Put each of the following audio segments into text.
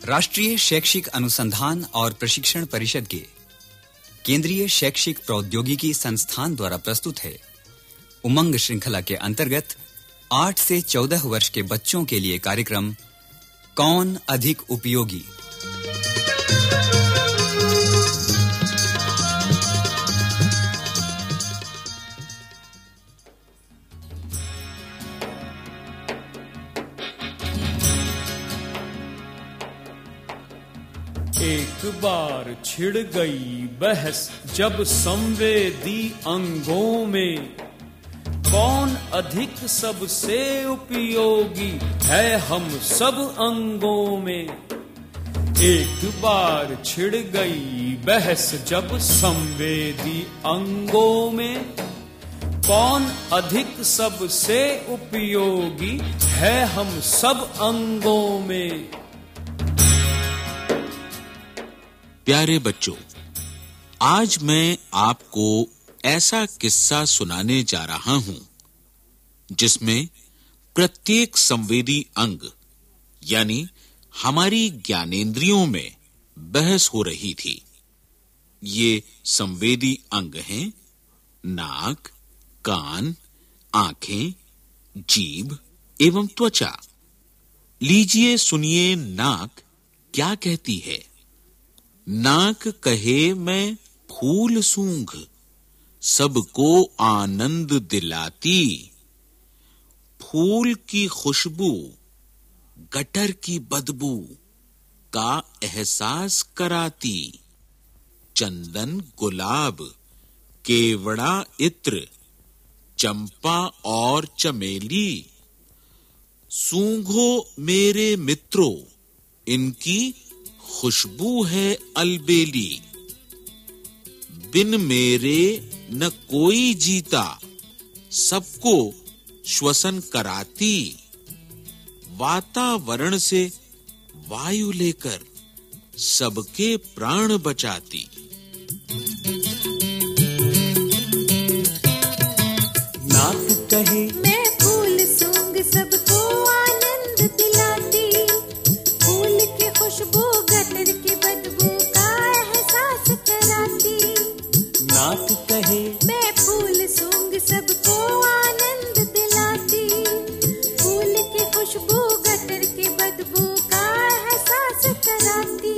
राष्ट्रीय शैक्षिक अनुसंधान और प्रशिक्षण परिषद के केंद्रीय शैक्षिक प्रौद्योगिकी संस्थान द्वारा प्रस्तुत है उमंग श्रृंखला के अंतर्गत 8 से 14 वर्ष के बच्चों के लिए कार्यक्रम कौन अधिक उपयोगी। एक बार छिड़ गई बहस जब संवेदी अंगों में, कौन अधिक सबसे उपयोगी है हम सब अंगों में। एक बार छिड़ गई बहस जब संवेदी अंगों में, कौन अधिक सबसे उपयोगी है हम सब अंगों में। प्यारे बच्चों, आज मैं आपको ऐसा किस्सा सुनाने जा रहा हूं जिसमें प्रत्येक संवेदी अंग यानी हमारी ज्ञानेंद्रियों में बहस हो रही थी। ये संवेदी अंग हैं नाक, कान, आंखें, जीभ एवं त्वचा। लीजिए सुनिए नाक क्या कहती है। नाक कहे मैं फूल सूंघ, सबको आनंद दिलाती। फूल की खुशबू, गटर की बदबू का एहसास कराती। चंदन, गुलाब, केवड़ा, इत्र, चंपा और चमेली, सूंघो मेरे मित्रों, इनकी खुशबू है अलबेली। बिन मेरे न कोई जीता, सबको श्वसन कराती। वातावरण से वायु लेकर सबके प्राण बचाती। नाक कहे मैं फूल सूंघ सबको आनंद दिलाती। फूल की खुशबू, गटर की बदबू का एहसास कराती। नाक कहे मैं फूल सूंघ सबको आनंद दिलाती। फूल की खुशबू, गटर की बदबू का एहसास कराती।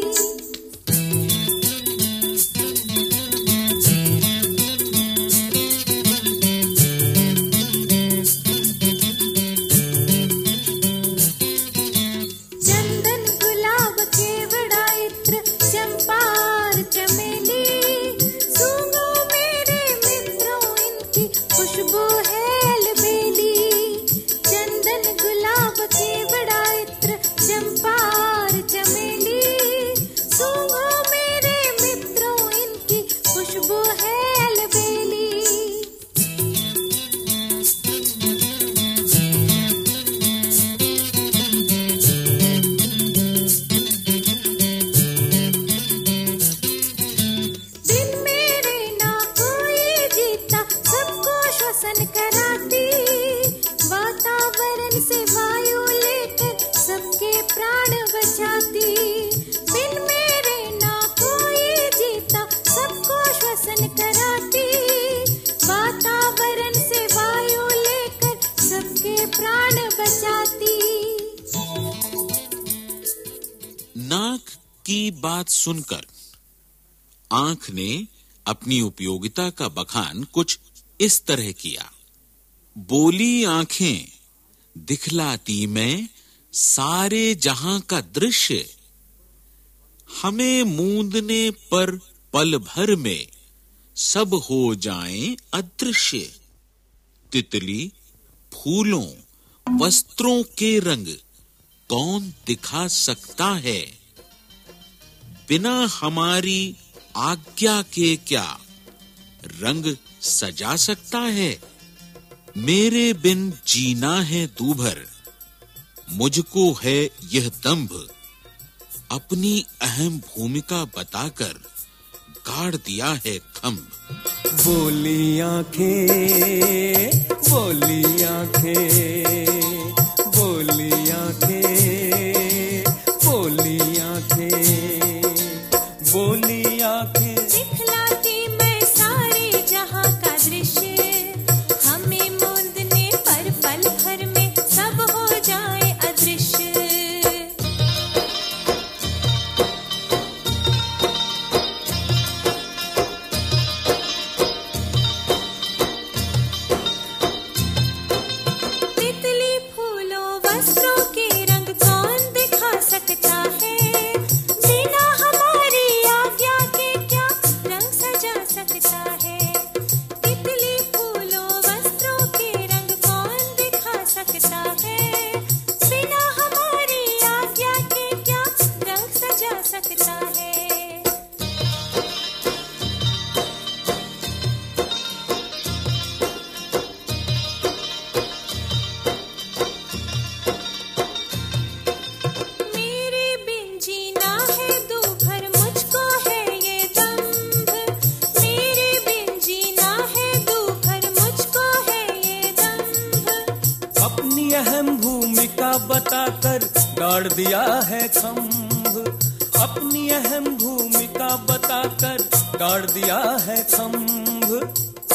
चंदन, गुलाब, केवड़ा, इत्र, चंपा और चमेली, सूंघो मेरे मित्रों, इनकी खुशबू है अलबेली। चंदन, गुलाब, केवड़ा, इत्र, चंपा और चमेली, सूंघो मेरे मित्रों, इनकी खुशबू है अलबेली। बिन मेरे ना कोई जीता, सबको श्वसन कराती। वातावरण से वायु लेकर सबके प्राण बचाती। बिन मेरे ना कोई जीता, सबको श्वसन कराती। वातावरण से वायु लेकर सबके प्राण बचाती। नाक की बात सुनकर आंख ने अपनी उपयोगिता का बखान कुछ इस तरह किया। बोली आंखें, दिखलाती मैं सारे जहां का दृश्य। हमें मूंदने पर पल भर में सब हो जाएं अदृश्य। तितली, फूलों, वस्त्रों के रंग कौन दिखा सकता है। बिना हमारी आज्ञा के क्या रंग सजा सकता है। मेरे बिन जीना है दूभर, मुझको है यह दंभ। अपनी अहम भूमिका बताकर गाड़ दिया है खंभ। बोली आंखें, बोली आंखें, बोली आंखें, बोली आंखें। गाड़ दिया है खंभ, अपनी अहम भूमिका बताकर गाड़ दिया है खंभ।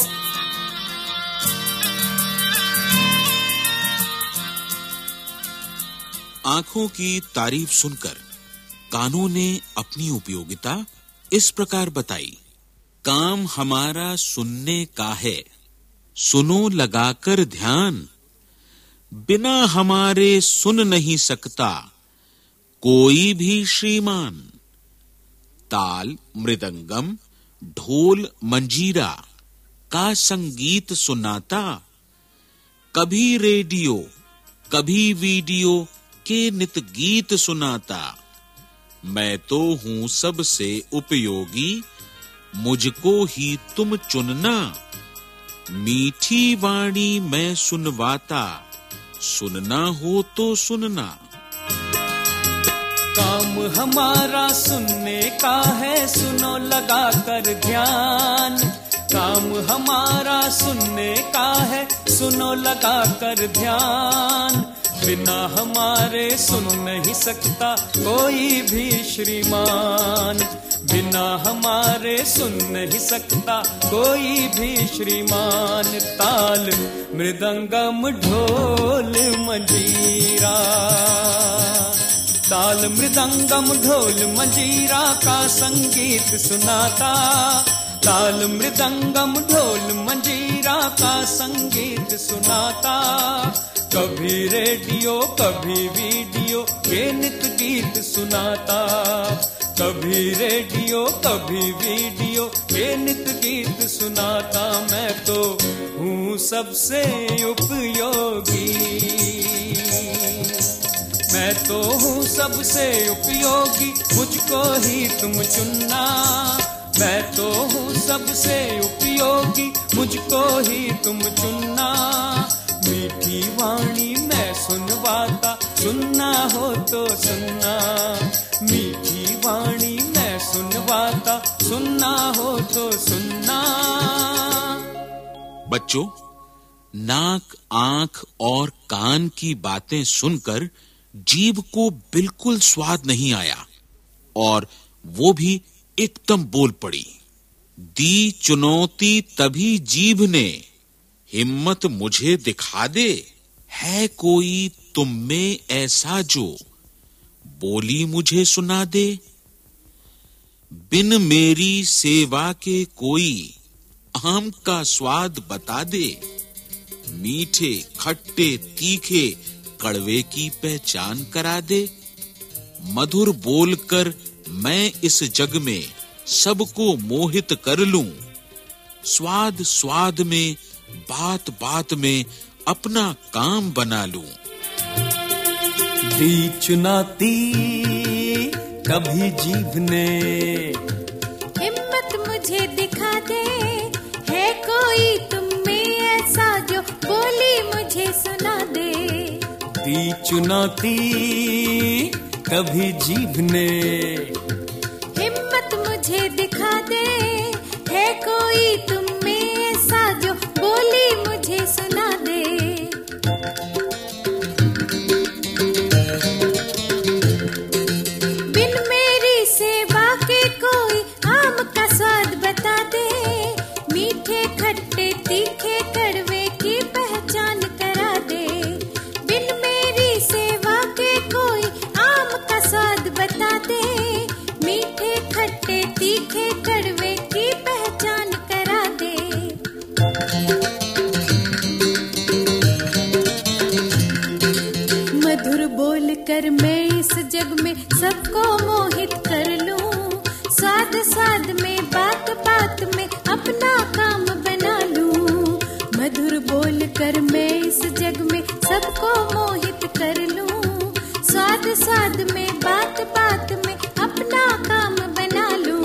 आंखों की तारीफ सुनकर कानों ने अपनी उपयोगिता इस प्रकार बताई। काम हमारा सुनने का है, सुनो लगाकर ध्यान, बिना हमारे सुन नहीं सकता कोई भी श्रीमान। ताल, मृदंगम, ढोल, मंजीरा का संगीत सुनाता, कभी रेडियो कभी वीडियो के नित गीत सुनाता। मैं तो हूं सबसे उपयोगी, मुझको ही तुम चुनना। मीठी वाणी मैं सुनवाता, सुनना हो तो सुनना। काम हमारा सुनने का है, सुनो लगाकर ध्यान। काम हमारा सुनने का है, सुनो लगाकर ध्यान। बिना हमारे सुन नहीं सकता कोई भी श्रीमान, बिना हमारे सुन नहीं सकता कोई भी श्रीमान। ताल, मृदंगम, ढोल, मंजीरा, ताल, मृदंगम, ढोल, मंजीरा का संगीत सुनाता। ताल, मृदंगम, ढोल, मंजीरा का संगीत सुनाता। कभी रेडियो कभी वीडियो के नित गीत सुनाता। कभी रेडियो कभी वीडियो के नित गीत सुनाता। मैं तो हूँ सबसे उपयोगी, मैं तो हूँ सबसे उपयोगी, मुझको ही तुम चुनना। मैं तो हूँ सबसे उपयोगी, मुझको ही तुम चुनना। मीठी वाणी मैं सुनवाता, सुनना हो तो सुनना। मीठी वाणी मैं सुनवाता, सुनना हो तो सुनना। बच्चों, नाक, आंख और कान की बातें सुनकर जीभ को बिल्कुल स्वाद नहीं आया और वो भी एकदम बोल पड़ी। दी चुनौती तभी जीभ ने, हिम्मत मुझे दिखा दे। है कोई तुम में ऐसा जो बोली मुझे सुना दे। बिन मेरी सेवा के कोई आम का स्वाद बता दे। मीठे, खट्टे, तीखे, कड़वे की पहचान करा दे। मधुर बोलकर मैं इस जग में सबको मोहित कर लूं। स्वाद स्वाद में, बात बात में अपना काम बना लूं। दी चुनौती कभी जीभ ने, हिम्मत मुझे दिखा दे। है कोई तुम में ऐसा जो बोली मुझे सुना दे। दी चुनौती कभी जीभ ने, हिम्मत मुझे दिखा दे। है कोई तुम में ऐसा जो बोली मुझे सुना दे। बिन मेरी सेवा के कोई आम का स्वाद बता दे। मीठे, खट्टे, तीखे, कड़वे की पहचान करा दे। बिन मेरी सेवा के कोई आम का स्वाद बता दे। मीठे, खट्टे, तीखे, कड़वे की पहचान करा दे। मधुर बोल कर मैं इस जग में सबको मोहित कर लूं। स्वाद स्वाद में, बात बात में अपना काम बना लूं। मधुर बोल कर मैं इस जग में सबको मोहित कर लूं। स्वाद स्वाद में, बात बात में अपना काम बना लूं।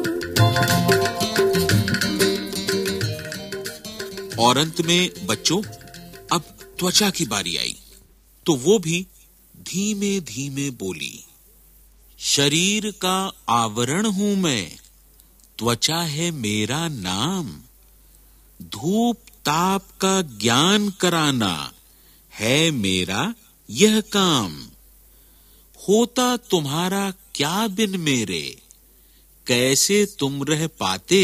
और अंत में बच्चों, अब त्वचा की बारी आई तो वो भी धीमे धीमे बोली। शरीर का आवरण हूं मैं, त्वचा है मेरा नाम। धूप ताप का ज्ञान कराना है मेरा यह काम। होता तुम्हारा क्या बिन मेरे, कैसे तुम रह पाते।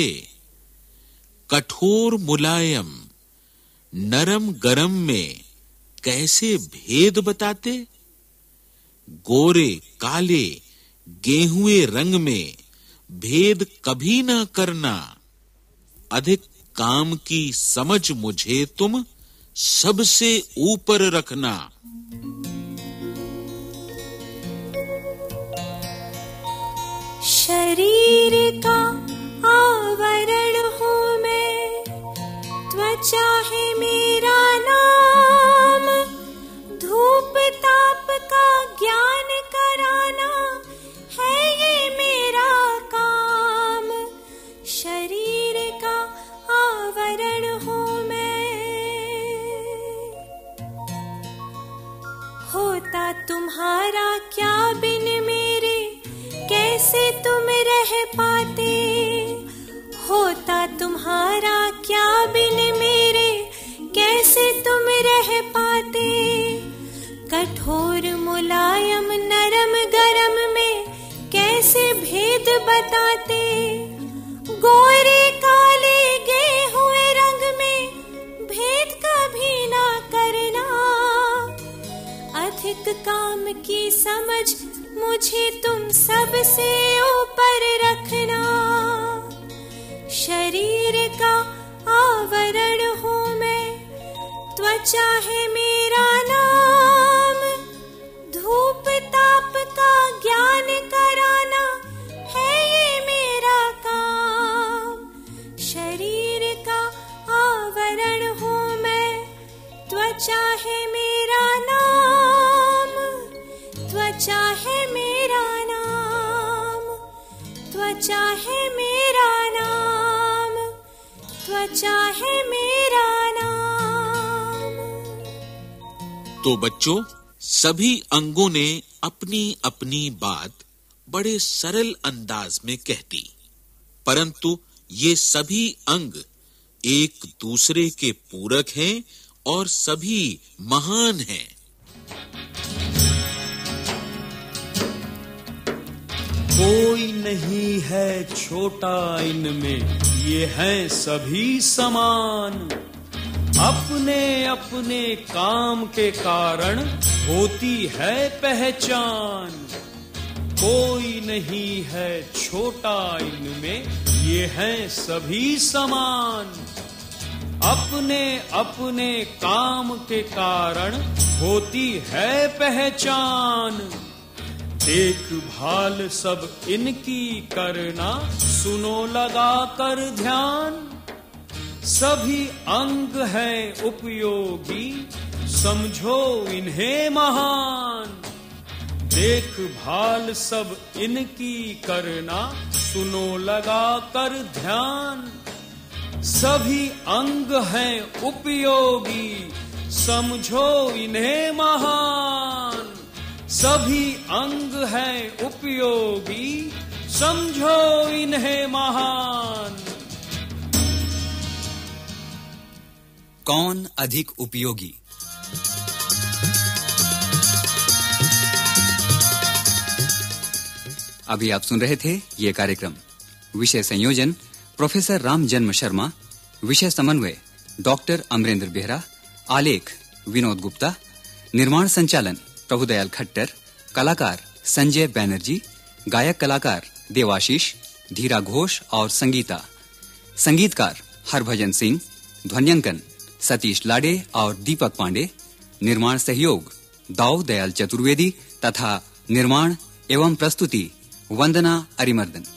कठोर मुलायम नरम गरम में कैसे भेद बताते। गोरे काले गेहुए रंग में भेद कभी ना करना। अधिक काम की समझ मुझे तुम सबसे ऊपर रखना। शरीर का आवरण हूँ मैं, त्वचा है मेरा नाम। धूप ताप का ज्ञान कराना है ये मेरा काम। शरीर का आवरण हूँ मैं, होता तुम्हारा क्या बिन मेरे, कैसे तुम रह पाते। होता तुम्हारा क्या बिन मेरे, कैसे तुम रह पाते। कठोर मुलायम नरम गरम में कैसे भेद बताते। गोरे काले गेहुए रंग में भेद कभी ना करना। अधिक काम की समझ मुझे तुम सबसे ऊपर रखना। शरीर का आवरण हूँ मैं, त्वचा है मेरा नाम। धूप ताप का ज्ञान कराना है ये मेरा काम। शरीर का आवरण हूँ मैं, त्वचा है मेरा नाम। त्वचा है मेरा नाम। त्वचा है मेरा नाम। त्वचा है मेरा नाम। तो बच्चों, सभी अंगों ने अपनी अपनी बात बड़े सरल अंदाज में कह दी, परंतु ये सभी अंग एक दूसरे के पूरक हैं और सभी महान हैं। कोई नहीं है छोटा इनमें, ये हैं सभी समान। अपने अपने काम के कारण होती है पहचान। कोई नहीं है छोटा इनमें, ये हैं सभी समान। अपने अपने काम के कारण होती है पहचान। देखभाल सब इनकी करना, सुनो लगा कर ध्यान। सभी अंग हैं उपयोगी, समझो इन्हें महान। देखभाल सब इनकी करना, सुनो लगा कर ध्यान। सभी अंग हैं उपयोगी, समझो इन्हें महान। सभी अंग हैं उपयोगी, समझो इन्हें महान। कौन अधिक उपयोगी? अभी आप सुन रहे थे ये कार्यक्रम। विषय संयोजन प्रोफेसर राम जन्म शर्मा, विषय समन्वय डॉक्टर अमरेंद्र बेहरा, आलेख विनोद गुप्ता, निर्माण संचालन प्रभुदयाल खट्टर, कलाकार संजय बैनर्जी, गायक कलाकार देवाशीष, धीरा घोष और संगीता, संगीतकार हरभजन सिंह, ध्वन्यांकन सतीश लाडे और दीपक पांडे, निर्माण सहयोग दाऊ दयाल चतुर्वेदी तथा निर्माण एवं प्रस्तुति वंदना अरिमर्दन।